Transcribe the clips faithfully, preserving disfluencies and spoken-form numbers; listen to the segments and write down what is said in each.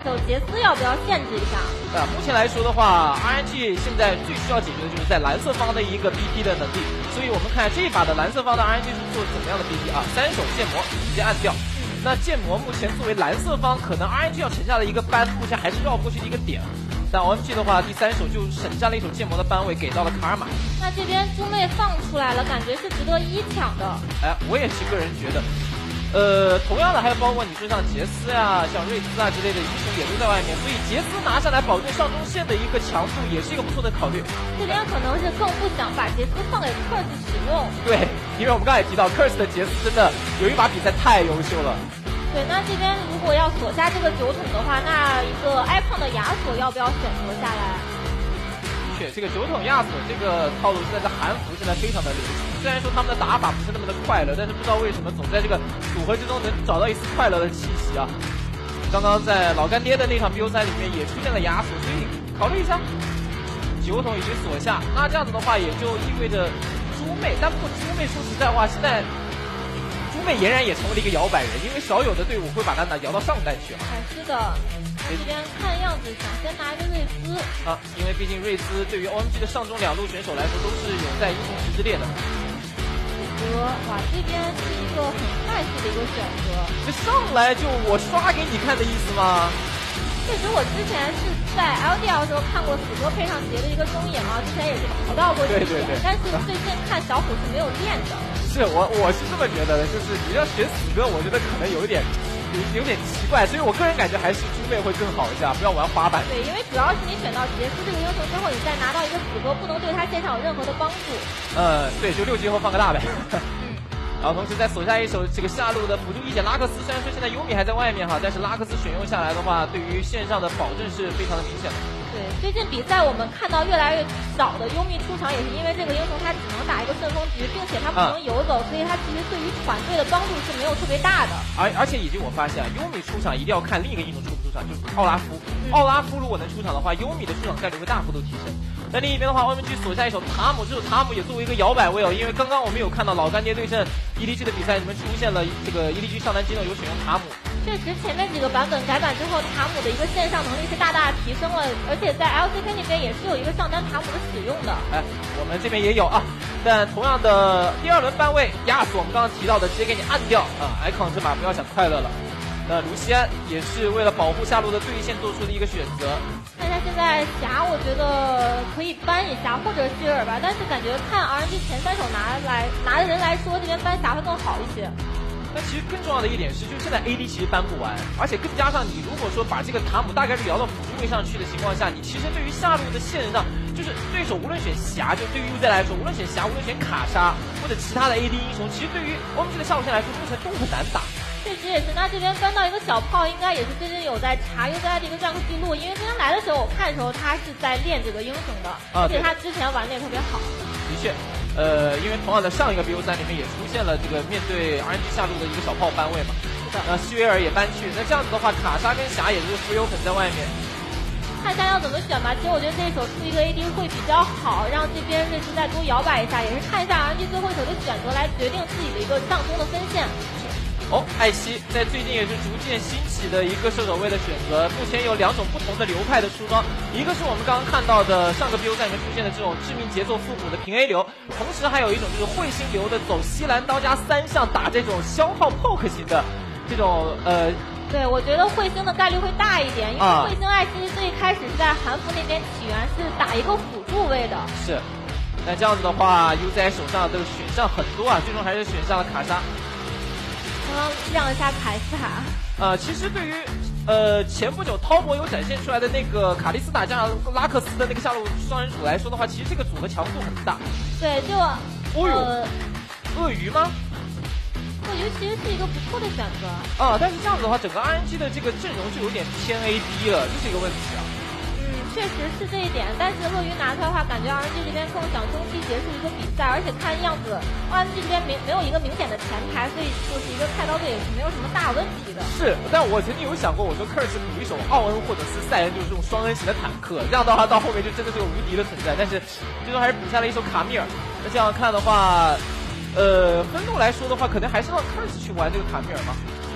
手杰斯要不要限制一下？ 啊，目前来说的话 ，R N G 现在最需要解决的就是在蓝色方的一个 B P 的能力，所以我们看这一把的蓝色方的 R N G 是做怎么样的 B P 啊？三手剑魔直接按掉。那剑魔目前作为蓝色方，可能 R N G 要城下的一个班，目前还是绕不过去的一个点。但 O M G 的话，第三手就省下了一手剑魔的班位，给到了卡尔玛。 那这边猪妹放出来了，感觉是值得一抢的。 哎，我也是个人觉得。呃，同样的还有包括你说像杰斯呀、像瑞兹啊之类的英雄也都在外面，所以杰斯拿下来保证上中线的一个强度也是一个不错的考虑。 这边可能是更不想把杰斯放给 Curse 使用。 对，因为我们刚才也提到 Curse 的杰斯真的有一把比赛太优秀了。 对，那这边如果要锁下这个酒桶的话，那一个挨胖的亚索要不要选择下来？ 这个酒桶亚索这个套路现在在韩服现在非常的流行，虽然说他们的打法不是那么的快乐，但是不知道为什么总在这个组合之中能找到一丝快乐的气息啊。刚刚在老干爹的那场 B O 三里面也出现了亚索，所以考虑一下，酒桶已经锁下，那这样子的话也就意味着猪妹，但不过猪妹说实在话，现在猪妹俨然也成为了一个摇摆人，因为少有的队伍会把她摇到上单去啊。 是的。这边看样子想先拿一个瑞兹啊，因为毕竟瑞兹对于 O M G 的上中两路选手来说都是有在英雄值之列的。 虎哥，哇，这边是一个很快速的一个选择。 这上来就我刷给你看的意思吗？ 确实，我之前是在 L D L 的时候看过死哥配上杰的一个中野嘛，之前也是提到过这一点。 对对对。 但是最近看小虎是没有练的。 是我我是这么觉得的，就是你要选死哥，我觉得可能有一点。有有点奇怪，所以我个人感觉还是猪妹会更好一下，不要玩滑板。 对，因为主要是你选到杰斯这个英雄之后，你再拿到一个死哥，不能对他线上有任何的帮助。 呃，对，就六级后放个大呗。然后同时再锁下一手这个下路的辅助一姐拉克斯，虽然说现在优米还在外面哈，但是拉克斯选用下来的话，对于线上的保证是非常的明显的。 对，最近比赛我们看到越来越少的优米出场，也是因为这个英雄他只能打一个顺风局，并且他不能游走，啊、所以他其实对于团队的帮助是没有特别大的。 而而且以及我发现啊，优米出场一定要看另一个英雄出不出场，就是奥拉夫。嗯、奥拉夫如果能出场的话，优米的出场概率会大幅度提升。那另一边的话 ，O M G 锁下一手塔姆，这手塔姆也作为一个摇摆位哦，因为刚刚我们有看到老干爹对阵 E D G 的比赛里面出现了这个 E D G 上单机呢有选用塔姆。 确实，前面几个版本改版之后，塔姆的一个线上能力是大大提升了，而且在 L C K 那边也是有一个上单塔姆的使用的。 哎，我们这边也有啊，但同样的第二轮班位亚索，我们刚刚提到的直接给你按掉啊 ，icon 这把不要想快乐了。那卢锡安也是为了保护下路的对线做出的一个选择。 大家现在霞，我觉得可以搬一下，或者希尔吧，但是感觉看 R N G 前三手拿来拿的人来说，这边搬霞会更好一些。 那其实更重要的一点是，就是现在 A D 其实搬不完，而且更加上你如果说把这个塔姆大概率摇到辅助位上去的情况下，你其实对于下路的线上，就是对手无论选霞，就对于 U Z 来说，无论选霞，无论选卡莎或者其他的 A D 英雄，其实对于 O M G 的下路线来说，目前都很难打。 确实也是，那这边搬到一个小炮，应该也是最近有在查 U Z I 的一个 rank 记录，因为今天来的时候我看的时候，他是在练这个英雄的，而且他之前玩的也特别好。 的确。呃，因为同样的上一个 B O 三里面也出现了这个面对 R N G 下路的一个小炮班位嘛，那西维尔也搬去，那这样子的话，卡莎跟霞也就是 free open 在外面， 看一下要怎么选吧。其实我觉得这一手出一个 A D 会比较好，让这边瑞兹再多摇摆一下，也是看一下 R N G 最后一手的选择来决定自己的一个上中的分线。 哦，艾希在最近也是逐渐兴起的一个射手位的选择。目前有两种不同的流派的出装，一个是我们刚刚看到的上个 B O 赛里面出现的这种致命节奏复古的平 A 流，同时还有一种就是彗星流的走西兰刀加三项打这种消耗 poke 型的这种呃。 对，我觉得彗星的概率会大一点，因为彗星艾希最开始是在韩服那边起源是打一个辅助位的。 是，那这样子的话 ，U Z I 手上的选项很多啊，最终还是选上了卡莎。 刚刚让一下凯斯塔。 呃，其实对于呃前不久滔博有展现出来的那个卡莉斯塔加上拉克斯的那个下路双人组来说的话，其实这个组合强度很大。 对，就哦呦，呃、鳄鱼吗？ 鳄鱼其实是一个不错的选择。 啊，但是这样子的话，整个 R N G 的这个阵容就有点偏 A D 了，这是一个问题啊。 确实是这一点，但是鳄鱼拿出来的话，感觉 R N G 这边更想中期结束一个比赛，而且看样子 R N G 这边没没有一个明显的前排，所以就是一个菜刀队也是没有什么大问题的。 是，但我曾经有想过，我说 Curse 补一手奥恩或者是赛恩，就是这种双恩型的坦克，这样的话到后面就真的是有无敌的存在。但是最终还是补下了一手卡米尔。那这样看的话，呃，分路来说的话，可能还是让 Curse 去玩这个卡米尔嘛。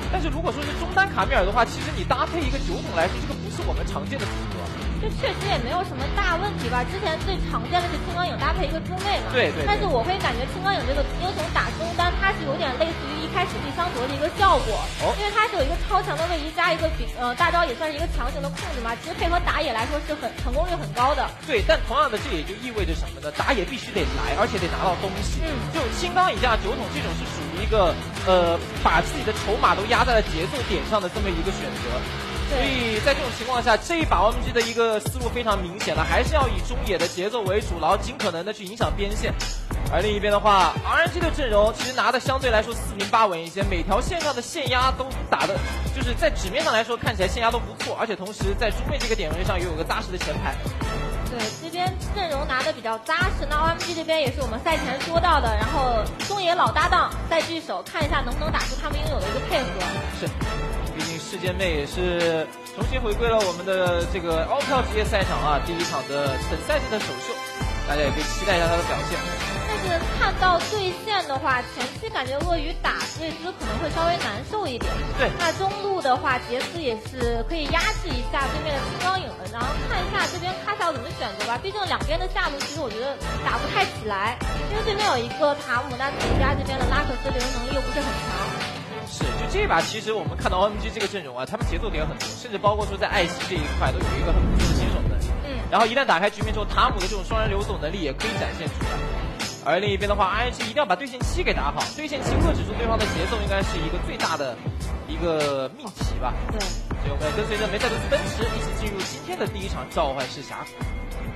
但是如果说是中单卡米尔的话，其实你搭配一个酒桶来说，这个不是我们常见的组合。 这确实也没有什么大问题吧？之前最常见的是青钢影搭配一个猪妹嘛。 对 对, 对。 但是我会感觉青钢影这个英雄打中单，它是有点类似于一开始第三格的一个效果，哦、因为它是有一个超强的位移加一个比呃大招也算是一个强行的控制嘛。其实配合打野来说是很成功率很高的。 对，但同样的这也就意味着什么呢？打野必须得来，而且得拿到东西。嗯。就青钢影加酒桶这种是属于一个呃把自己的筹码都压在了节奏点上的这么一个选择。所以在这种情况下，这一把 O M G 的一个思路非常明显了，还是要以中野的节奏为主，然后尽可能的去影响边线。而另一边的话 ，R N G 的阵容其实拿的相对来说四平八稳一些，每条线上的线压都打的，就是在纸面上来说看起来线压都不错，而且同时在中卫这个点位上也有个扎实的前排。 对，这边阵容拿的比较扎实，那 O M G 这边也是我们赛前说到的，然后中野老搭档赛聚首，看一下能不能打出他们应有的一个配合。 是。毕竟世界妹也是重新回归了我们的这个奥跳职业赛场啊，第一场的本赛季的首秀，大家也可以期待一下他的表现。 但是看到对线的话，前期感觉鳄鱼打瑞兹可能会稍微难受一点。 对。 那中路的话，杰斯也是可以压制一下对面的青钢影的，然后看一下这边卡萨要怎么选择吧。毕竟两边的下路其实我觉得打不太起来，因为对面有一个塔姆，那自己家这边的拉克斯流能力又不是很强。 是，就这一把，其实我们看到 O M G 这个阵容啊，他们节奏点很多，甚至包括说在艾希这一块都有一个很不错的新手能力。嗯。然后一旦打开局面之后，塔姆的这种双人流走能力也可以展现出来。而另一边的话 ，R N G 一定要把对线期给打好，对线期遏制住对方的节奏，应该是一个最大的一个命题吧。 对。 所以我们跟随着梅赛德斯奔驰一起进入今天的第一场召唤师峡谷。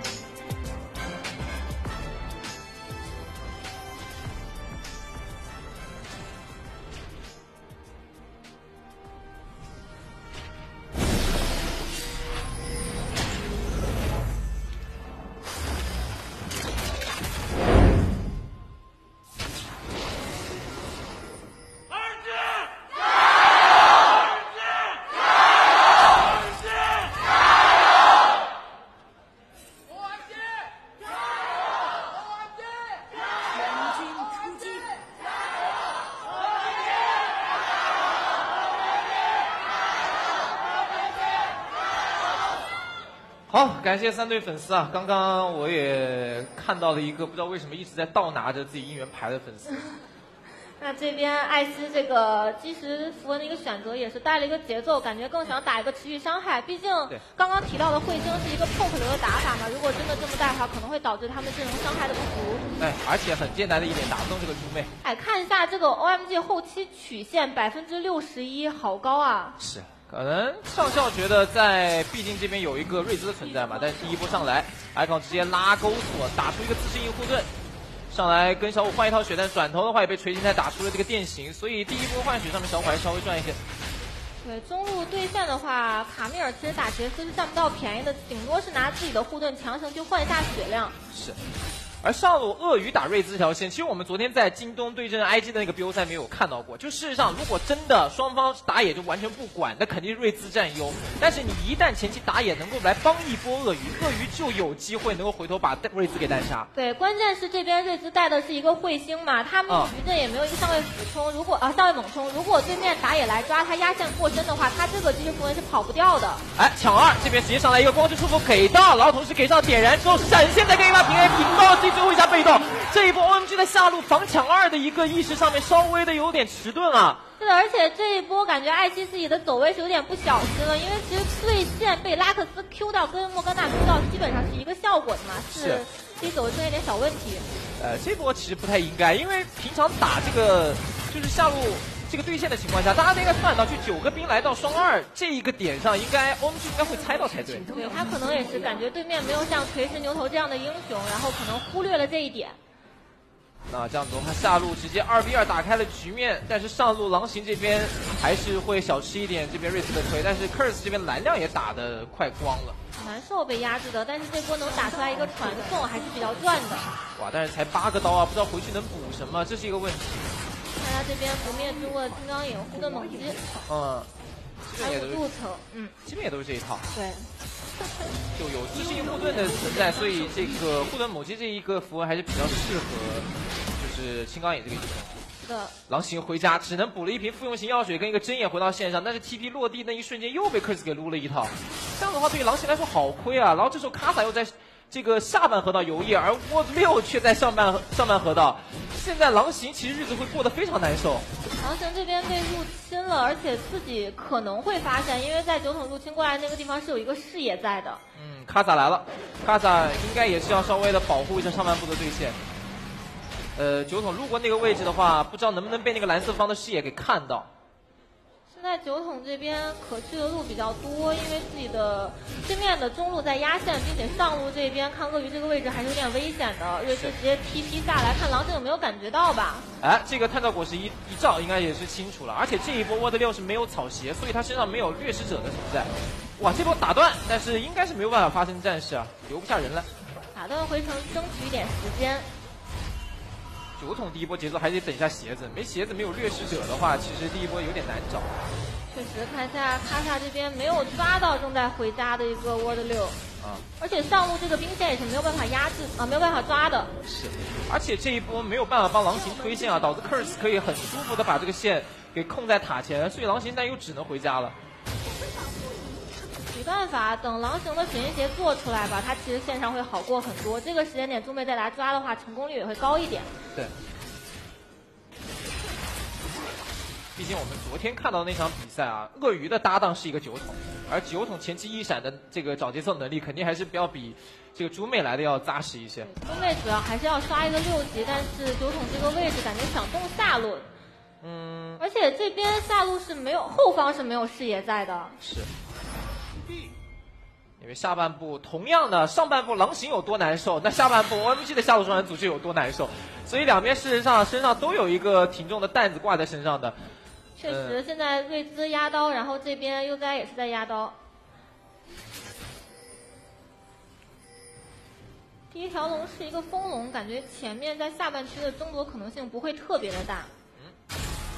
好，感谢三队粉丝啊！刚刚我也看到了一个不知道为什么一直在倒拿着自己应援牌的粉丝。 那这边艾希这个基石符文的一个选择也是带了一个节奏，感觉更想打一个持续伤害。毕竟刚刚提到的彗星是一个 poke 流的打法嘛，如果真的这么带的话，可能会导致他们阵容伤害的不足。 哎，而且很艰难的一点，打不动这个猪妹。 哎，看一下这个 O M G 后期曲线百分之六十一，好高啊！ 是。可能上校觉得在，毕竟这边有一个瑞兹的存在嘛，但是第一波上来 ，icon 直接拉钩索，打出一个自适应护盾，上来跟小五换一套血，但转头的话也被锤金钗打出了这个电刑，所以第一波换血上面小五还是稍微赚一些。 对，中路对线的话，卡米尔其实打杰斯是占不到便宜的，顶多是拿自己的护盾强行去换一下血量。 是。而上路鳄鱼打瑞兹这条线，其实我们昨天在京东对阵 I G 的那个 B O 赛没有看到过。就事实上，如果真的双方打野就完全不管，那肯定是瑞兹占优。但是你一旦前期打野能够来帮一波鳄鱼，鳄鱼就有机会能够回头把瑞兹给单杀。 对，关键是这边瑞兹带的是一个彗星嘛，他们局阵也没有一个上位俯冲，如果啊上位猛冲，如果对面打野来抓他压线过深的话，他这个基石符文是跑不掉的。 哎，抢二这边直接上来一个光之束缚给到，然后同时给上点燃之后闪现再给一把平 A 平到自己最后一下被动。这一波 O M G 的下路防抢二的一个意识上面稍微的有点迟钝啊。 是的，而且这一波感觉艾希自己的走位是有点不小心了，因为其实对线被拉克斯 Q 到跟莫甘娜 Q 到基本上是一个效果的嘛，是自己走位出现一点小问题。 呃，这波其实不太应该，因为平常打这个就是下路这个对线的情况下，大家都应该算到，就九个兵来到双二这一个点上，应该 O M G 应该会猜到才对。 对，他可能也是感觉对面没有像锤石牛头这样的英雄，然后可能忽略了这一点。 那这样子的话，下路直接二 v 二打开了局面，但是上路狼行这边还是会小吃一点这边瑞斯的推，但是 Curse 这边蓝量也打得快光了， 难受被压制的，但是这波能打出来一个传送还是比较赚的。 哇，但是才八个刀啊，不知道回去能补什么，这是一个问题。 看他这边不灭之握金刚影护盾猛击， 嗯， 还有路程，嗯， 基本也都是这一套。 对。 就有自信护盾的存在，所以这个护盾猛击这一个符文还是比较适合，就是青钢影这个英雄。 的。 狼行回家只能补了一瓶复用型药水跟一个针眼回到线上，但是 T P 落地那一瞬间又被 Curse 给撸了一套，这样的话对于狼行来说好亏啊。然后这时候卡萨又在这个下半河道游曳，而 Ward 六却在上半上半河道。现在狼行其实日子会过得非常难受。 狼行这边被入侵了，而且自己可能会发现，因为在酒桶入侵过来那个地方是有一个视野在的。 嗯，卡萨来了，卡萨应该也是要稍微的保护一下上半部的对线。呃，酒桶路过那个位置的话，不知道能不能被那个蓝色方的视野给看到。 现在酒桶这边可去的路比较多，因为自己的对面的中路在压线，并且上路这边看鳄鱼这个位置还是有点危险的。瑞士直接 T P 下来，看狼行有没有感觉到吧？ 哎，这个探照果实一一照，应该也是清楚了。而且这一波沃德六是没有草鞋，所以他身上没有掠食者的存在。哇，这波打断，但是应该是没有办法发生战事啊，留不下人来。 打断回城，争取一点时间。 酒桶第一波节奏还得等一下鞋子，没鞋子没有掠食者的话，其实第一波有点难找。 确实，看一下卡萨这边没有抓到正在回家的一个 Ward 六，啊，而且上路这个兵线也是没有办法压制啊，没有办法抓的。 是，而且这一波没有办法帮狼行推线啊，导致 Curse 可以很舒服的把这个线给控在塔前，所以狼行但又只能回家了。 没办法，等狼行的水银鞋做出来吧，它其实线上会好过很多。这个时间点猪妹再来抓的话，成功率也会高一点。 对。毕竟我们昨天看到那场比赛啊，鳄鱼的搭档是一个酒桶，而酒桶前期一闪的这个找节奏能力，肯定还是要比这个猪妹来的要扎实一些。 猪妹主要还是要刷一个六级，但是酒桶这个位置感觉想动下路。 嗯。而且这边下路是没有后方是没有视野在的。 是。因为下半部同样的，上半部狼行有多难受，那下半部 O M G 的下路双人组就有多难受，所以两边事实上身上都有一个挺重的担子挂在身上的。 确实，呃、现在瑞兹压刀，然后这边悠哉也是在压刀。第一条龙是一个风龙，感觉前面在下半区的争夺可能性不会特别的大。 嗯。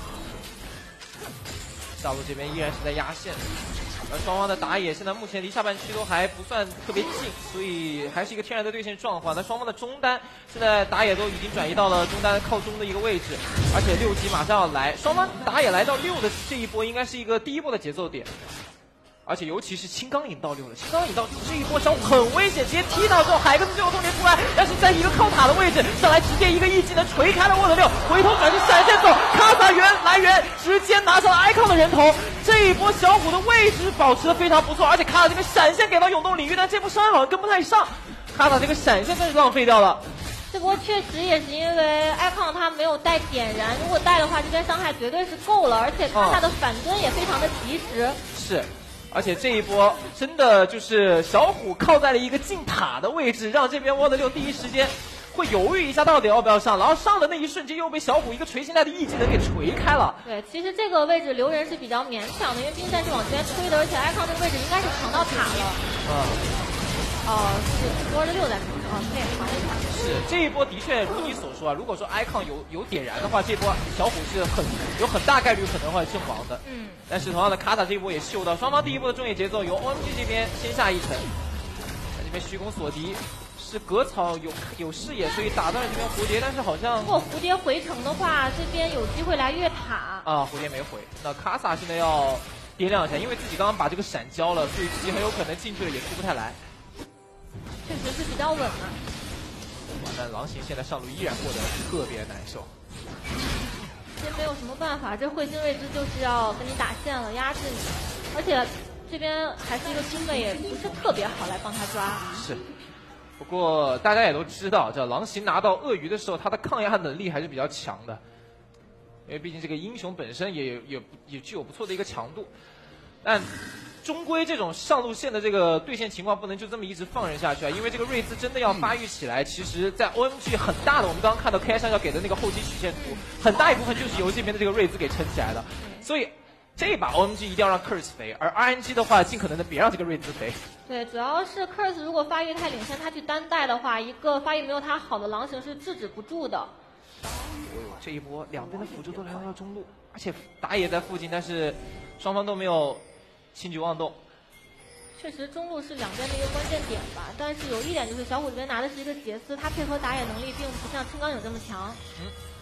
下路这边依然是在压线。而双方的打野现在目前离下半区都还不算特别近，所以还是一个天然的对线状况。那双方的中单现在打野都已经转移到了中单靠中的一个位置，而且六级马上要来，双方打野来到六的这一波应该是一个第一波的节奏点。而且尤其是青钢引到六了，青钢引到这一波小虎很危险，直接踢到之后海格斯最后痛点出来，但是在一个靠塔的位置上来，直接一个 E 技能锤开了沃德六，回头转身闪现走，卡萨源来源直接拿上了 icon 的人头，这一波小虎的位置保持的非常不错，而且卡萨这个闪现给到永动领域，但这波伤害好像跟不太上，卡萨这个闪现真是浪费掉了。 这波确实也是因为 icon 他没有带点燃，如果带的话，这边伤害绝对是够了，而且卡萨的反蹲也非常的及时。 嗯、是。而且这一波真的就是小虎靠在了一个进塔的位置，让这边沃德六第一时间会犹豫一下到底要不要上，然后上的那一瞬间又被小虎一个锤心带的 E 技能给锤开了。 对，其实这个位置留人是比较勉强的，因为兵线是往这边推的，而且 icon 这个位置应该是扛到塔了。 嗯。 哦，是沃德六在扛，哦，对，扛了一塔。 是这一波的确如你所说啊，如果说 icon 有有点燃的话，这波小虎是很有很大概率可能会阵亡的。 嗯。 但是同样的卡塔这一波也嗅到双方第一波的中野节奏，由 O M G 这边先下一城，在这边虚空锁敌，是割草有有视野，所以打断了这边蝴蝶，但是好像如果蝴蝶回城的话，这边有机会来越塔。 啊，蝴蝶没回，那卡萨现在要掂量一下，因为自己刚刚把这个闪交了，所以自己很有可能进去了也出不太来。 确实是比较稳了。 但狼行现在上路依然过得特别难受。 这没有什么办法，这慧心瑞兹就是要跟你打线了，压制你，而且这边还是一个兵妹，也不是特别好来帮他抓。 是，不过大家也都知道，这狼行拿到鳄鱼的时候，他的抗压能力还是比较强的，因为毕竟这个英雄本身也也也具有不错的一个强度，但终归这种上路线的这个对线情况不能就这么一直放任下去啊！因为这个瑞兹真的要发育起来，其实在 O M G 很大的，我们刚刚看到 K I 上要给的那个后期曲线图，很大一部分就是由这边的这个瑞兹给撑起来的。所以这把 O M G 一定要让 Curse 肥，而 R N G 的话，尽可能的别让这个瑞兹肥。 对，主要是 Curse 如果发育太领先，他去单带的话，一个发育没有他好的狼行是制止不住的。 哦呦，这一波两边的辅助都来到了中路，而且打野在附近，但是双方都没有轻举妄动。 确实中路是两边的一个关键点吧，但是有一点就是小虎这边拿的是一个杰斯，他配合打野能力并不像青钢影这么强。 嗯，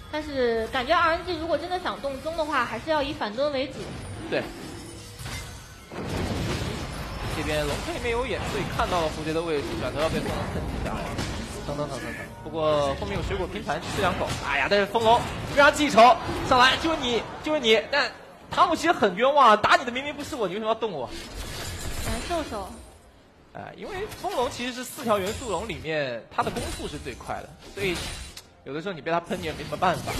但是感觉 R N G 如果真的想动中的话，还是要以反蹲为主。 对。这边龙坑里面有眼，所以看到了蝴蝶的位置，转头要被风龙喷下来。等等等等等。不过后面有水果拼盘吃两口，哎呀，但是风龙非常记仇，上来就是你，就是你。但汤姆其实很冤枉，打你的明明不是我，你为什么要动我？ 难受受。 哎、呃，因为风龙其实是四条元素龙里面它的攻速是最快的，所以有的时候你被它喷你也没什么办法。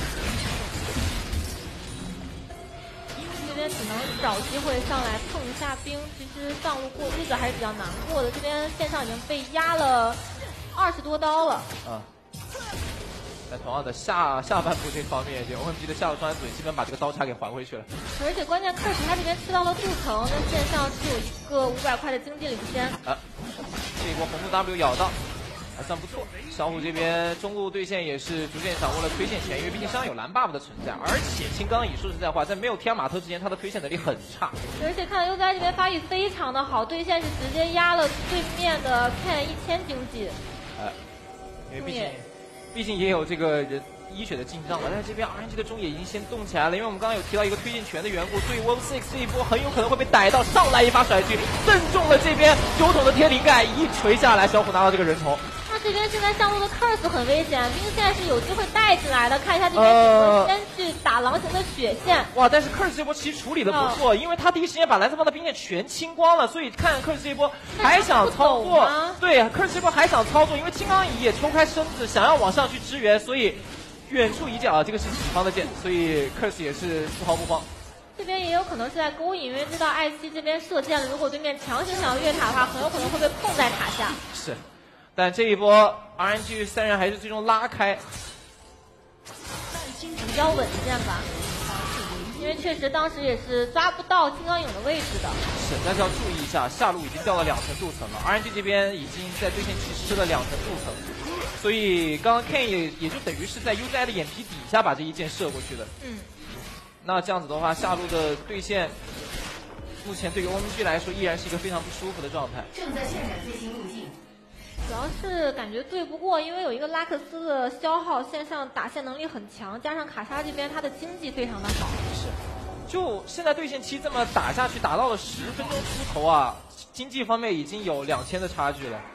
这边只能找机会上来碰一下冰，其实上路过日子还是比较难过的。这边线上已经被压了二十多刀了。 啊。在同样的下下半部这方面，这 O M G 的下路双人组基本把这个刀叉给还回去了。 而且关键 Curse 他这边吃到了镀层，那线上是有一个五百块的经济领先。 啊，这一波红路 W 咬到，还算不错。小虎这边中路对线也是逐渐掌握了推线权，因为毕竟上有蓝 buff 的存在，而且青钢蚁说实在话，在没有天马特之前，他的推线能力很差。 而且看到 U Z I 这边发育非常的好，对线是直接压了对面的 Ken 一千经济。 呃，因为毕竟。毕竟也有这个人医血的进账了，但是这边 R N G 的中野已经先动起来了，因为我们刚刚有提到一个推荐权的缘故，所以 Wolf Six 这一波很有可能会被逮到，上来一发甩狙，正中了这边酒桶的天灵盖，一锤下来，小虎拿到这个人头。那这边现在上路的 Curse 很危险，冰线是有机会带进来的，看一下这边怎么先去打狼行的血线。 哇，但是 Curse 这波其实处理的不错，因为他第一时间把蓝色方的冰线全清光了，所以看 Curse 这波还想操作，对 Curse 这波还想操作，因为金刚蚁也抽开身子想要往上去支援，所以远处一脚啊，这个是己方的剑，所以 Curse 也是丝毫不慌。 这边也有可能是在勾引，因为知道艾希这边射箭了，如果对面强行想要越塔的话，很有可能会被控在塔下。 是。但这一波 R N G 三人还是最终拉开， 比较稳健吧，因为确实当时也是抓不到金刚影的位置的。 是，但是要注意一下，下路已经掉了两层镀层了 ，R N G 这边已经在对线期吃了两层镀层，所以刚刚 Ken 也也就等于是在 U Z I 的眼皮底下把这一箭射过去的。 嗯， 那这样子的话，下路的对线目前对于 O M G 来说依然是一个非常不舒服的状态。 正在渲染最新路径。 主要是感觉对不过，因为有一个拉克斯的消耗，线上打线能力很强，加上卡莎这边他的经济非常的好。 是，就现在对线期这么打下去，打到了十分钟出头啊，经济方面已经有两千的差距了。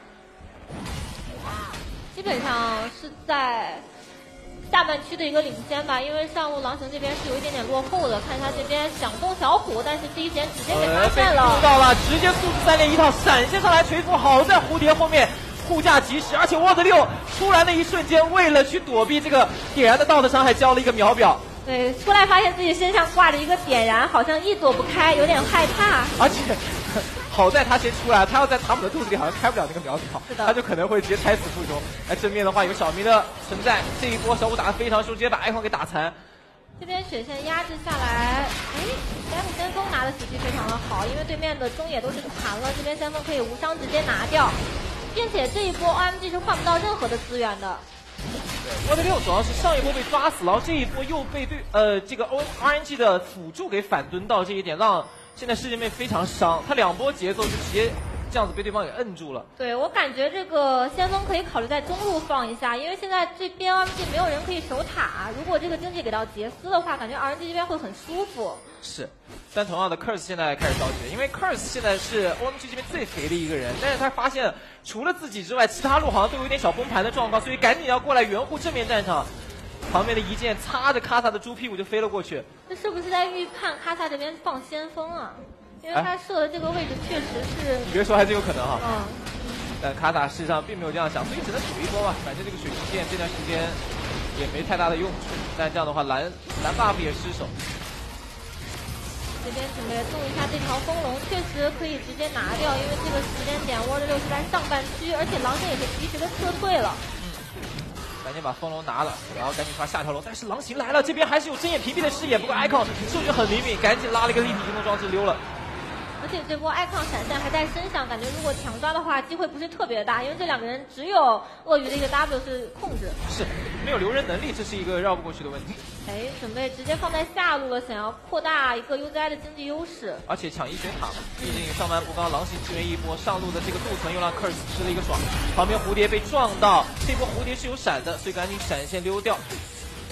基本上是在下半区的一个领先吧，因为上路狼行这边是有一点点落后的。看一下这边想动小虎，但是第一时间直接给发现了， 呃、被到了，直接素质三连一套闪现上来锤斧，好在蝴蝶后面。护驾及时，而且沃德六出来的一瞬间，为了去躲避这个点燃的道德伤害，交了一个秒表。 对，出来发现自己身上挂着一个点燃，好像一躲不开，有点害怕。 而且好在他先出来，他要在塔姆的肚子里好像开不了那个秒表， 是的， 他就可能会直接胎死腹中。而正面的话有小明的存在，这一波小虎打得非常凶，直接把 icon 给打残。 这边血线压制下来，哎，白虎先锋拿的时机非常的好，因为对面的中野都是残了，这边先锋可以无伤直接拿掉。并且这一波 O M G 是换不到任何的资源的。 对，沃德六主要是上一波被抓死，然后这一波又被对呃这个 O R N G 的辅助给反蹲到，这一点让现在世界妹非常伤。他两波节奏就直接这样子被对方给摁住了。 对，我感觉这个先锋可以考虑在中路放一下，因为现在这边 O M G 没有人可以守塔，如果这个经济给到杰斯的话，感觉 R N G 这边会很舒服。 是，但同样的 Curse 现在开始着急了，因为 Curse 现在是 O M G 这边最肥的一个人，但是他发现除了自己之外，其他路好像都有点小崩盘的状况，所以赶紧要过来援护正面战场。旁边的一剑擦着卡萨的猪屁股就飞了过去。 这是不是在预判卡萨这边放先锋啊？因为他设的这个位置确实是， 你别说还真有可能哈。 嗯。 但卡萨事实上并没有这样想，所以只能赌一波吧。反正这个水晶剑这段时间也没太大的用处，但这样的话蓝蓝 buff 也失手。 这边准备动一下这条风龙，确实可以直接拿掉，因为这个时间点 World 六是在上半区，而且狼行也是及时的撤退了。 嗯，赶紧把风龙拿了，然后赶紧刷下条龙。但是狼行来了，这边还是有睁眼屏蔽的视野，不过 icon 数据很灵敏，赶紧拉了一个立体机动装置溜了。 而且这波 icon 闪现还在身上，感觉如果强抓的话，机会不是特别大，因为这两个人只有鳄鱼的一个 W 是控制， 是没有留人能力，这是一个绕不过去的问题。 哎，准备直接放在下路了，想要扩大一个 U Z I 的经济优势， 而且抢一血塔嘛，毕竟上半部刚狼行支援一波，上路的这个镀层又让 Curse 吃了一个爽，旁边蝴蝶被撞到，这波蝴蝶是有闪的，所以赶紧闪现溜掉。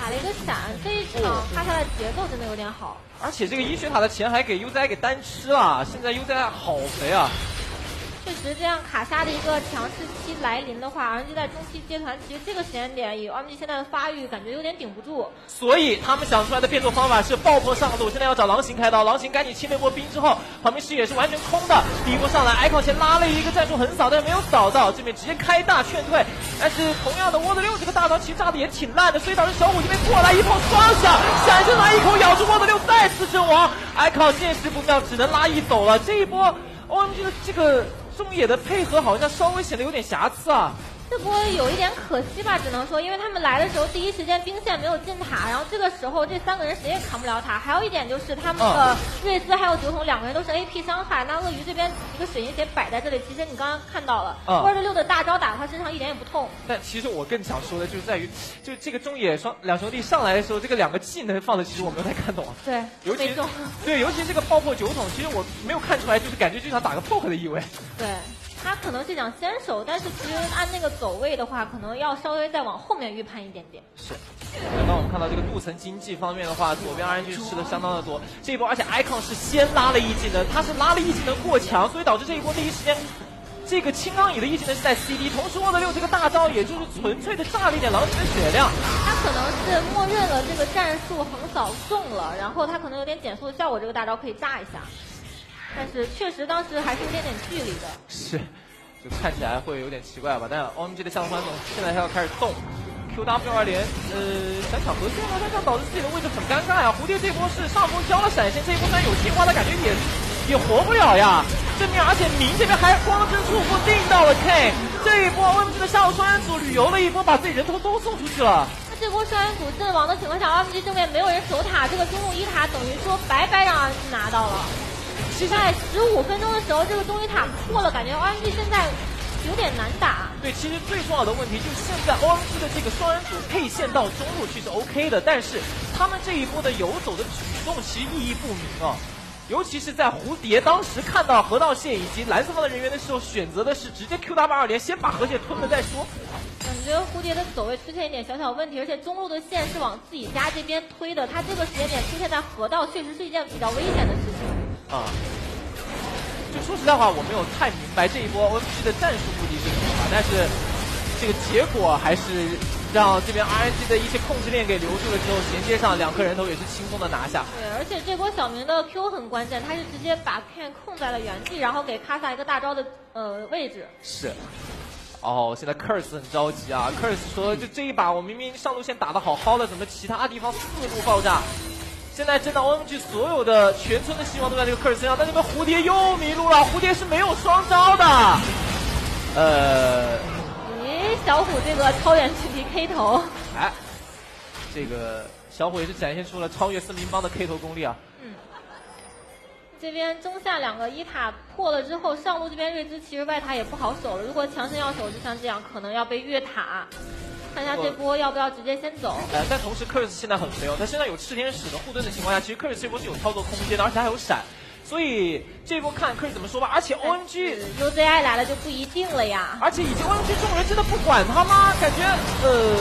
打了一个闪，这一场卡萨的节奏真的有点好。 而且这个医学塔的钱还给 U Z I 给单吃了，现在 U Z I 好肥啊！ 确实，这样卡莎的一个强势期来临的话 ，R N G 在中期接团，其实这个时间点以 R N G 现在的发育，感觉有点顶不住。 所以他们想出来的变奏方法是爆破上路，现在要找狼行开刀，狼行赶紧清了一波兵之后，旁边视野是完全空的。第一波上来 ，icon 先拉了一个战术横扫，但是没有扫到，这边直接开大劝退。但是同样的，沃德六这个大招其实炸的也挺烂的，所以导致小虎这边过来一炮双响，闪现来一口咬住沃德六，再次阵亡。icon 见势不妙，只能拉一走了。这一波 O M G 的这个中野的配合好像稍微显得有点瑕疵啊。 这波有一点可惜吧，只能说，因为他们来的时候第一时间兵线没有进塔，然后这个时候这三个人谁也扛不了塔。还有一点就是他们的瑞兹还有酒桶两个人都是 A P 伤害，那鳄鱼这边一个水银血摆在这里，其实你刚刚看到了，沃尔六的大招打到他身上一点也不痛。 但其实我更想说的就是在于，就这个中野双两兄弟上来的时候，这个两个技能放的其实我没有太看懂啊。 对， 尤其对，尤其这个爆破酒桶，其实我没有看出来，就是感觉就想打个 poke 的意味。 对。他可能是想先手，但是其实按那个走位的话，可能要稍微再往后面预判一点点。 是。那我们看到这个镀层经济方面的话，左边 R N G 吃的相当的多。这一波，而且 icon 是先拉了一技能，他是拉了一技能过强，所以导致这一波第一时间，这个青钢蚁的一技能是在 C D， 同时沃德六这个大招也就是纯粹的炸了一点狼群的血量。 他可能是默认了这个战术横扫中了，然后他可能有点减速的效果，这个大招可以炸一下。但是确实当时还是有点点距离的， 是，就看起来会有点奇怪吧。但 O M G 的向川总现在他要开始动 Q W 二连，呃，想抢核线吗？但这样导致自己的位置很尴尬呀。蝴蝶这波是上波交了闪现，这一波虽然有进化，但感觉也也活不了呀。正面而且明这边还光之触不定到了 K， 这一波 O M G 的下路双人组旅游了一波，把自己人头都送出去了。 这波双人组阵亡的情况下 ，O M G 正面没有人守塔，这个中路一塔等于说白白让 R N G 拿到了。其实在十五分钟的时候，这个中医塔破了，感觉 O M G 现在有点难打。 对，其实最重要的问题就是现在 O M G 的这个双人组配线到中路去是 OK 的，但是他们这一波的游走的举动其实意义不明啊。尤其是在蝴蝶当时看到河道线以及蓝色方的人员的时候，选择的是直接 Q W 二连，先把河蟹吞了再说。 感觉蝴蝶的走位出现一点小小问题，而且中路的线是往自己家这边推的，他这个时间点出现在河道，确实是一件比较危险的事情。啊， 就说实在话，我没有太明白这一波 O M G 的战术目的是什么吧，但是这个结果还是让这边 R N G 的一些控制链给留住了之后，衔接上两颗人头也是轻松的拿下。 对，而且这波小明的 Q 很关键，他是直接把 Ken 控在了原地，然后给卡萨一个大招的呃位置。 是。哦，现在 Curse 很着急啊 ！Curse 说，就这一把我明明上路线打得好好的，怎么其他地方四路爆炸？现在真的 O M G 所有的全村的希望都在这个 Curse 身上，但这边蝴蝶又迷路了，蝴蝶是没有双招的。呃， 咦，小虎这个超远距离 K 头， 哎，这个小虎也是展现出了超越森林帮的 K 头功力啊。 嗯。这边中下两个一塔破了之后，上路这边瑞兹其实外塔也不好守了。如果强行要守，就像这样，可能要被越塔。看一下这波要不要直接先走。 呃，但同时 Curse 现在很肥哦，他身上有炽天使的护盾的情况下，其实 Curse 这波是有操作空间的，而且还有闪。所以这一波看 Curse 怎么说吧。而且 O M G U Z I 来了就不一定了呀。 而且以及 O M G 众人真的不管他吗？感觉呃，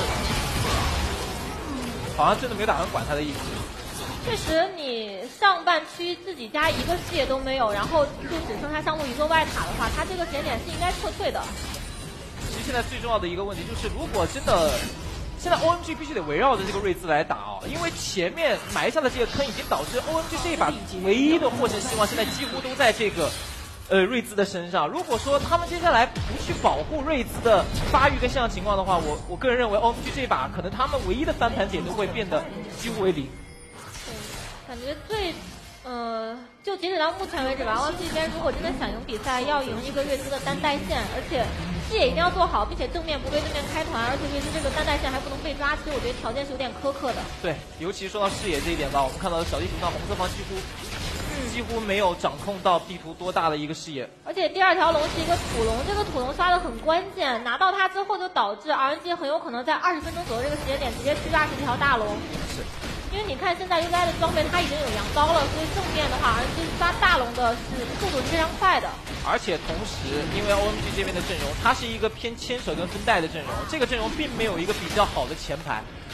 好像真的没有打算管他的意思。 确实，你上半区自己家一个视野都没有，然后就只剩下上路一个外塔的话，他这个时间点是应该撤退的。 其实现在最重要的一个问题就是，如果真的现在 O M G 必须得围绕着这个瑞兹来打哦，因为前面埋下的这个坑已经导致 O M G 这一把唯一的获胜希望现在几乎都在这个呃瑞兹的身上。如果说他们接下来不去保护瑞兹的发育跟现象情况的话，我我个人认为 O M G 这一把可能他们唯一的翻盘点都会变得几乎为零。 感觉最，呃，就截止到目前为止吧 ，O M G 这边如果真的想赢比赛，要赢一个瑞兹的单带线，而且视野一定要做好，并且正面不对对面开团，而且瑞兹这个单带线还不能被抓，其实我觉得条件是有点苛刻的。 对，尤其说到视野这一点吧，我们看到小地图上红色方几乎、嗯、几乎没有掌控到地图多大的一个视野。 而且第二条龙是一个土龙，这个土龙刷的很关键，拿到它之后就导致 R N G 很有可能在二十分钟左右这个时间点直接吃二十条大龙。 是。 因为你看现在 U Z I 的装备它已经有羊刀了，所以正面的话 R N G 刷大龙的是速度是非常快的。 而且同时，因为 O M G 这边的阵容，它是一个偏牵手跟分带的阵容，这个阵容并没有一个比较好的前排，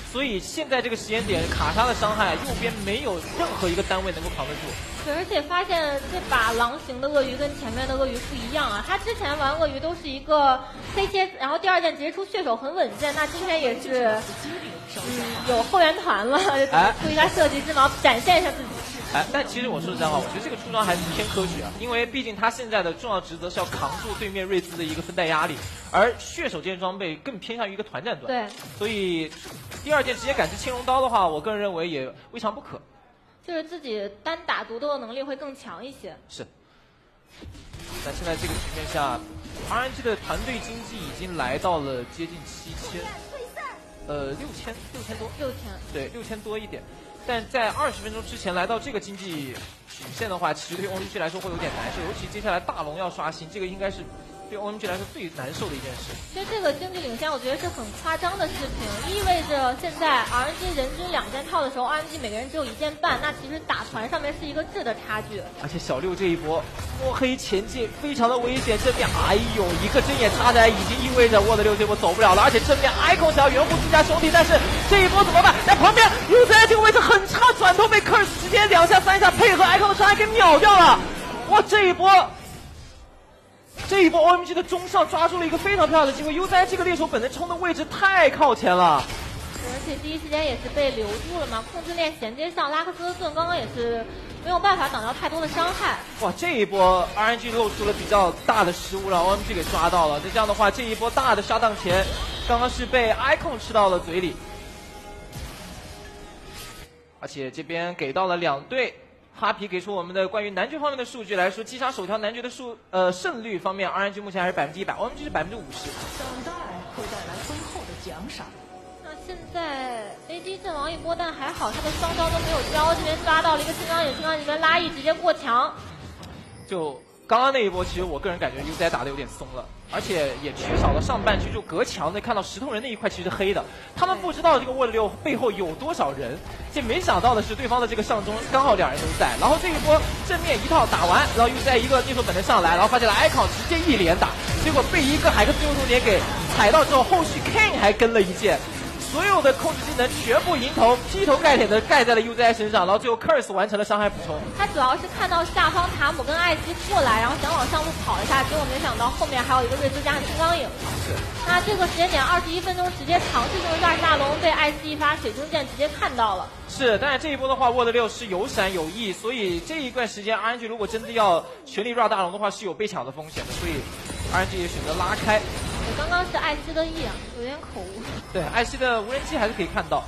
所以现在这个时间点，卡莎的伤害右边没有任何一个单位能够扛得住。 对，而且发现这把狼形的鳄鱼跟前面的鳄鱼不一样啊，他之前玩鳄鱼都是一个 C 切，然后第二件直接出血手很稳健，那今天也是嗯有后援团了， 哎， 出一下射击之矛，展现一下自己。 哎，但其实我说实在话，我觉得这个出招还是偏科学啊，因为毕竟他现在的重要职责是要扛住对面瑞兹的一个分带压力，而血手这件装备更偏向于一个团战端。 对， 所以第二件直接感知青龙刀的话，我个人认为也未尝不可。 就是自己单打独斗的能力会更强一些。 是。但现在这个局面下 ，R N G 的团队经济已经来到了接近七千，呃，六千六千多， 六千， 对，六千多一点。但在二十分钟之前来到这个经济曲线的话，其实对 O M G 来说会有点难受，尤其接下来大龙要刷新，这个应该是对 O M G 来说最难受的一件事。 其实这个经济领先，我觉得是很夸张的事情，意味着现在 R N G 人均两件套的时候 ，R N G 每个人只有一件半，那其实打团上面是一个质的差距。 而且小六这一波摸黑前进非常的危险，这边哎呦一个针眼插在，已经意味着沃德六这波走不了了，而且正面 icon 想要援护自家兄弟，但是这一波怎么办？在旁边 U Z 这个位置很差，转头被 Curse 直接两下三下配合 icon 的伤害给秒掉了，哇这一波。这一波 O M G 的中上抓住了一个非常漂亮的机会 ，U Z 这个猎手本身冲的位置太靠前了， 而且第一时间也是被留住了嘛，控制链衔接上，拉克斯的盾刚刚也是没有办法挡掉太多的伤害。 哇，这一波 R N G 露出了比较大的失误，让 O M G 给抓到了。那这样的话，这一波大的杀档前，刚刚是被 icon 吃到了嘴里，而且这边给到了两队。哈皮给出我们的关于男爵方面的数据来说，击杀首条男爵的数呃胜率方面 ，R N G 目前还是百分之一百 ，O M G 是百分之五十。 等待会带来丰厚的奖赏。 那现在 A D 阵亡一波，但还好他的双招都没有交，这边抓到了一个金刚眼，金刚眼这边拉一直接过墙。 就刚刚那一波，其实我个人感觉 U Z 打的有点松了，而且也缺少了上半区就隔墙的看到石头人那一块其实是黑的，他们不知道这个沃德六背后有多少人。这没想到的是，对方的这个上中刚好两人都在，然后这一波正面一套打完，然后又在一个猎手本能上来，然后发现了 icon 直接一连打，结果被一个海克斯右重点给踩到之后，后续 Kane 还跟了一剑，所有的控制技能全部迎头劈头盖脸的盖在了 U Z I 身上，然后最后 Curse 完成了伤害补充。 他主要是看到下方塔姆跟艾希过来，然后想往上路跑一下，结果没想到后面还有一个瑞兹加上金刚影。 是。 那这个时间点二十一分钟直接尝试中一下大龙，被艾希一发水晶剑直接看到了。 是，但是这一波的话，沃德六是有闪有翼，所以这一段时间 R N G 如果真的要全力 run 大龙的话，是有被抢的风险的，所以 R N G 也选择拉开。 我刚刚是艾希的翼啊，有点口误。 对，艾希的无人机还是可以看到。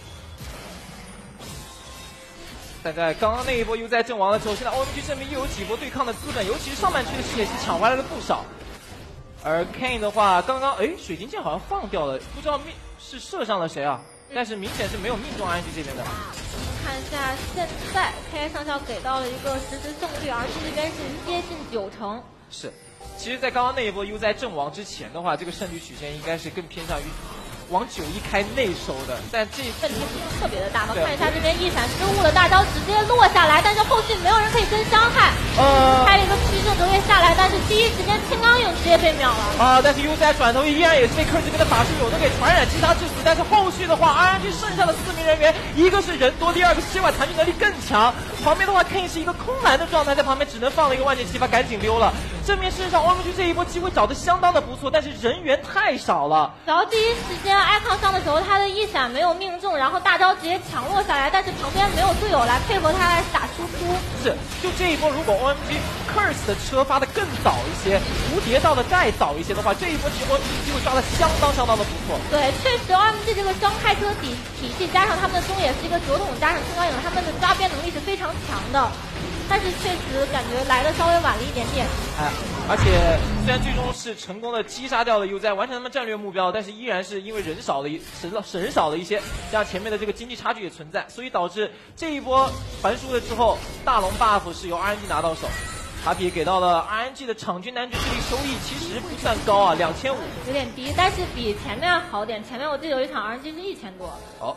但在刚刚那一波 U Z 阵亡了之后，现在 O M G 这边又有几波对抗的资本，尤其是上半区的血是抢回来了不少。而 Kane 的话，刚刚哎水晶剑好像放掉了，不知道命是射上了谁啊？但是明显是没有命中 R N G 这边的。 我们看一下现在 K I 上校给到了一个实时胜率，而 N G 这边是接近九成。 是，其实，在刚刚那一波 U Z 阵亡之前的话，这个胜率曲线应该是更偏向于往九一开内收的，但这问题不是特别的大嘛？看一下这边一闪失误的大招直接落下来，但是后续没有人可以跟伤害。 呃， 开了一个驱圣折跃下来，但是第一时间青钢影直接被秒了。 啊，但是 U Z 转头依然也是被科这边的法师有的给传染击杀致死，但是后续的话 ，R N G 剩下的四名人员，一个是人多，第二个是这款残局能力更强。旁边的话 ，Kane 是一个空蓝的状态，在旁边只能放了一个万箭齐发，赶紧溜了。正面事实上 ，O M G 这一波机会找的相当的不错，但是人员太少了。 然后第一时间 icon 上的时候，他的一闪没有命中，然后大招直接强落下来，但是旁边没有队友来配合他来打输出。 是，就这一波，如果 O M G Curse 的车发的更早一些，蝴蝶到的再早一些的话，这一波其实 O M G 机会抓的相当相当的不错。 对，确实 O M G 这个双开车体体系加上他们的中野是一个九筒加上青钢影，他们的抓边能力是非常强的。但是确实感觉来的稍微晚了一点点。 哎，而且虽然最终是成功的击杀掉了 U Z， 完成他们战略目标，但是依然是因为人少了一人人少了一些，加上前面的这个经济差距也存在，所以导致这一波传输了之后，大龙 buff 是由 R N G 拿到手。卡比给到了 R N G 的场均男爵智力收益，其实不算高啊，两千五， 有点低，但是比前面好点。前面我记得有一场 R N G 是一千多。 好，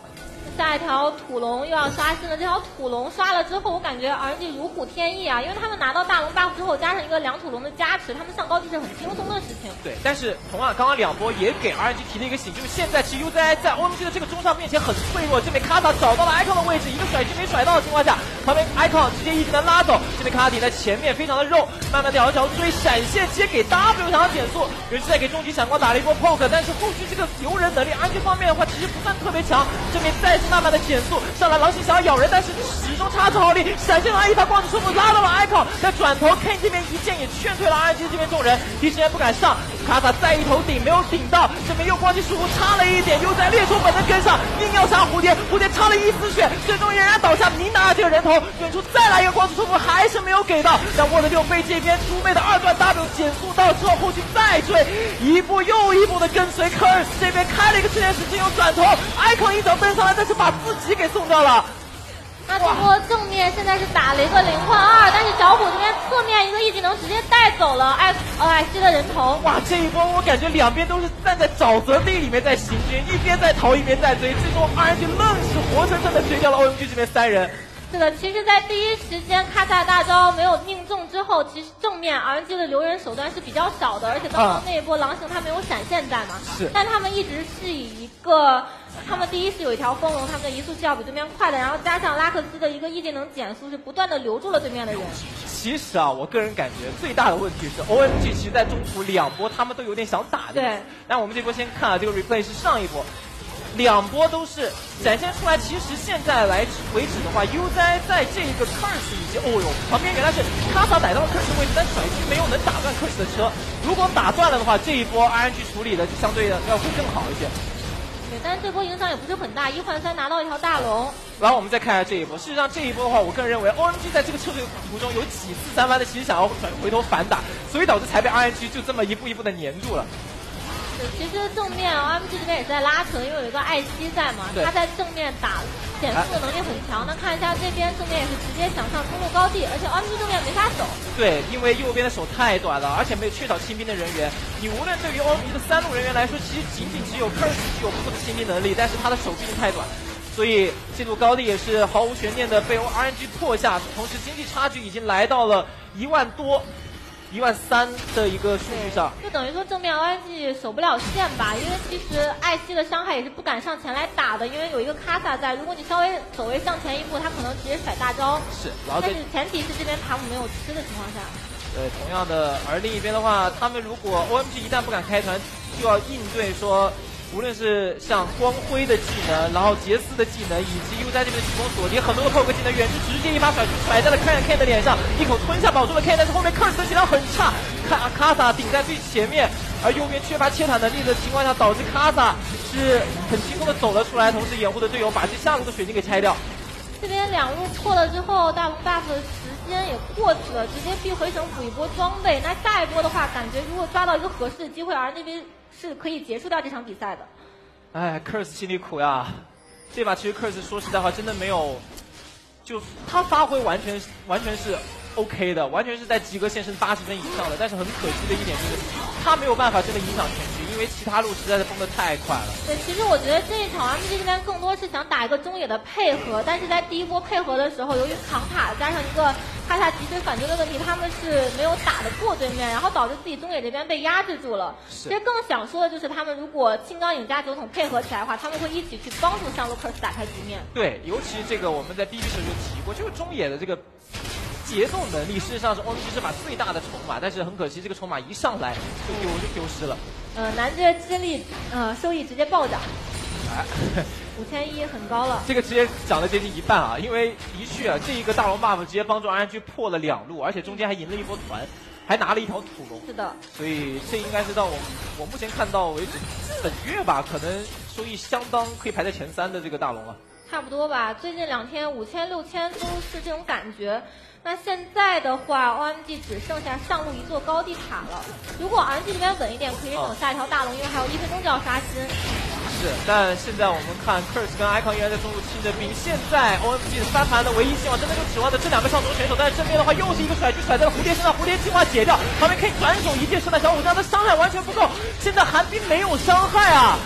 下一条土龙又要刷新了，这条土龙刷了之后，我感觉 R N G 如虎添翼啊，因为他们拿到大龙 buff 之后，加上一个两土龙的加持，他们上高地是很轻松的事情。 对，但是同样刚刚两波也给 R N G 提了一个醒，就是现在其实 U Z I 在 O M G 的这个中上面前很脆弱。这边卡塔找到了 icon 的位置，一个甩狙没甩到的情况下，旁边 icon 直接一技能拉走。这边卡塔在前面非常的肉，慢慢的摇一摇追，闪现直接给 W 想要减速，尤其在给终极闪光打了一波 poke， 但是后续这个留人能力 R N G 方面的话其实不算特别强，这边再次慢慢的减速。上来狼行想要咬人，但是始终插出好力，闪现完一发光子束缚拉到了 icon， 再转头 Ken 这边一剑也劝退了 R N G 这边众人，第一时间不敢上，卡塔再一头顶没有顶到，这边又光击束缚差了一点，又在猎手本能跟上，硬要杀蝴蝶，蝴蝶差了一丝血，最终仍然倒下，明拿这个人头，远处再来一个光子束缚还是没有给到，但沃德六被这边猪妹的二段 W 减速到之后，后续再追，一步又一步的跟随 Curse 这边开了一个吃点时间又转头 ，icon 一脚蹬上来，但是把自己给送掉了。 那这波正面现在是打了一个零换二，但是小虎这边侧面一个 E 技能直接带走了艾呃艾希的人头。 哇，这一波我感觉两边都是站在沼泽地里面在行军，一边在逃一边在追，最终 R N G 愣是活生生的追掉了 O M G 这边三人。 是的，其实，在第一时间卡萨大招没有命中之后，其实正面 R N G 的留人手段是比较少的，而且刚刚那一波狼行他没有闪现在嘛， 是， 但他们一直是以一个，他们第一是有一条风龙，他们的移速是要比对面快的，然后加上拉克斯的一个 E 技能减速，是不断的留住了对面的人。 其实啊，我个人感觉最大的问题是 O M G 其实在中途两波他们都有点想打的， 对。 但我们这波先看啊，这个 replay 是上一波。两波都是展现出来，其实现在来为止的话 ，U Z I 在这一个 Curse 以及哦哟旁边原来是卡萨逮到了 Curse 的位置，但甩狙没有能打断 Curse 的车。如果打断了的话，这一波 R N G 处理的就相对的要会更好一些。 对，但是这波影响也不是很大，一换三拿到一条大龙。 然后我们再看一下这一波，事实上这一波的话，我个人认为 O M G 在这个撤退途中有几次三番的其实想要转回头反打，所以导致才被 R N G 就这么一步一步的黏住了。 其实正面 O M G 这边也是在拉扯，因为有一个艾希在嘛，他在正面打减速的能力很强。那看一下这边正面也是直接想上中路高地，而且 O M G 正面没法走。对， 因为右边的手太短了，而且没有缺少清兵的人员。你无论对于 O M G 的三路人员来说，其实仅仅只有 Curse 具有不错的清兵能力，但是他的手毕竟太短，所以这路高地也是毫无悬念的被 R N G 破下。同时经济差距已经来到了一万多。一万三的一个数据上， 就等于说正面 O M G 守不了线吧，因为其实艾希的伤害也是不敢上前来打的，因为有一个卡萨在，如果你稍微走位向前一步，他可能直接甩大招。 是，然后但是前提是这边塔姆没有吃的情况下。 对，同样的，而另一边的话，他们如果 O M G 一旦不敢开团，就要应对说。无论是像光辉的技能，然后杰斯的技能，以及 U Z I 这边的提供锁敌，很多的 poke 技能，远距直接一发甩甩在了 Ken Ken 的脸上，一口吞下保住了 Ken， 但是后面 Curse 的技能很差，卡卡萨顶在最前面，而右边缺乏切塔能力的情况下，导致卡萨是很轻松的走了出来，同时掩护的队友把这下路的水晶给拆掉。 这边两路破了之后，大龙 buff 的时间也过去了，直接必回城补一波装备。那下一波的话，感觉如果抓到一个合适的机会，而那边是可以结束掉这场比赛的。 哎 ，Curse 心里苦呀。这把其实 Curse 说实在话，真的没有，就他发挥完全完全是 OK 的，完全是在及格线是八十分以上的。但是很可惜的一点就是，他没有办法真的影响全局，因为其他路实在是崩得太快了。 对，其实我觉得这一场 M G 这边更多是想打一个中野的配合，但是在第一波配合的时候，由于扛塔加上一个卡塔急追反追的问题，他们是没有打得过对面，然后导致自己中野这边被压制住了。其实更想说的就是，他们如果青钢影加酒桶配合起来的话，他们会一起去帮助上路 Curse 打开局面。对， 尤其这个我们在 B B 时候就提过，就是中野的这个节奏能力，事实上是 O M G 这把最大的筹码，但是很可惜，这个筹码一上来就丢就丢失了。 呃，男爵之力呃收益直接暴涨。五千一很高了， 这个直接涨了接近一半啊！因为的确啊，这一个大龙 buff 直接帮助 R N G 破了两路，而且中间还赢了一波团，还拿了一条土龙。 是的， 所以这应该是到我我目前看到为止，本月吧，可能收益相当可以排在前三的这个大龙了。 差不多吧，最近两天五千六千都是这种感觉。那现在的话 ，O M G 只剩下上路一座高地塔了。如果 R N G 这边稳一点，可以等下一条大龙，因为还有一分钟就要刷新。 是，但现在我们看 Curse 跟 Icon 依然在中路亲着兵。现在 O M G 的翻盘的唯一希望，真的就指望着这两个上中选手。但是正面的话，又是一个甩狙甩在了蝴蝶身上，蝴蝶计划解掉，旁边可以转手一箭射到小虎，这样的伤害完全不够。现在寒冰没有伤害啊！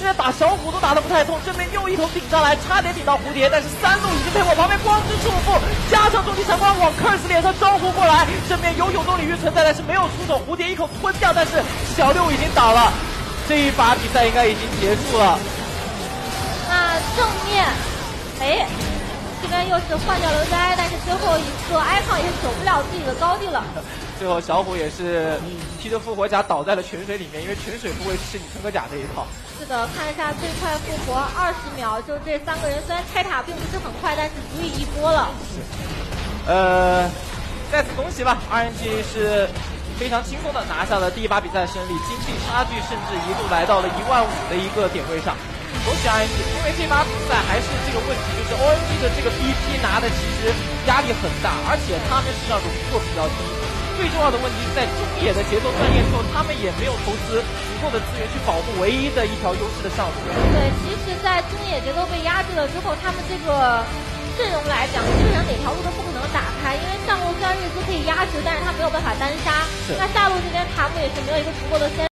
现在打小虎都打得不太痛，正面又一头顶上来，差点顶到蝴蝶，但是三路已经被我旁边光之束缚，加上重击闪光往 Curse 脸上招呼过来，正面有永动领域存在，但是没有出手，蝴蝶一口吞掉，但是小六已经倒了，这一把比赛应该已经结束了。 那正面，哎。这边又是换掉了 Z， 但是最后一个 icon 也是守不了自己的高地了。 最后小虎也是踢着复活甲倒在了泉水里面，因为泉水不会吃你喷个甲这一套。 是的，看一下最快复活二十秒，就这三个人虽然拆塔并不是很快，但是足以一波了。 呃，再次恭喜吧 ，R N G 是非常轻松的拿下了第一把比赛胜利，经济差距甚至一度来到了一万五的一个点位上。恭喜 R N G， 因为这把比赛还是这个问题，就是 O N G 的这个 B P 拿的其实压力很大，而且他们实际上容错比较低。最重要的问题是在中野的节奏断裂之后，他们也没有投资足够的资源去保护唯一的一条优势的上路。 对，其实，在中野节奏被压制了之后，他们这个阵容来讲，基本上哪条路都不可能打开，因为上路虽然日兹可以压制，但是他没有办法单杀。那下路这边塔姆也是没有一个足够的先。